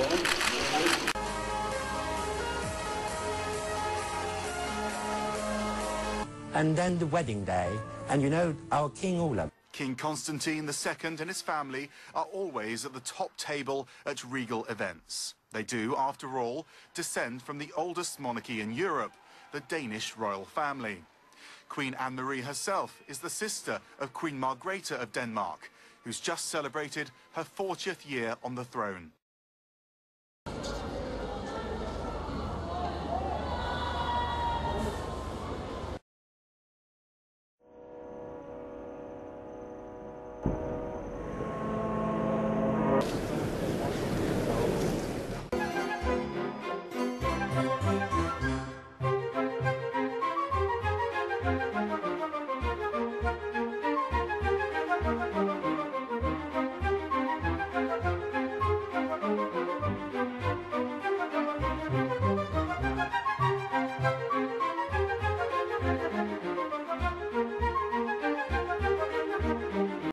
And then the wedding day, and you know, our King Olav. King Constantine II and his family are always at the top table at regal events. They do, after all, descend from the oldest monarchy in Europe, the Danish royal family. Queen Anne-Marie herself is the sister of Queen Margrethe of Denmark, who's just celebrated her 40th year on the throne.